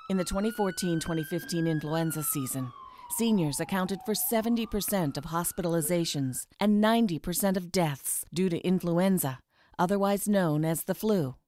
In the 2014-2015 influenza season, seniors accounted for 70% of hospitalizations and 90% of deaths due to influenza, otherwise known as the flu.